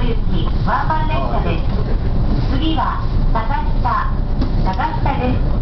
行きワンマン列車です。次は高下です。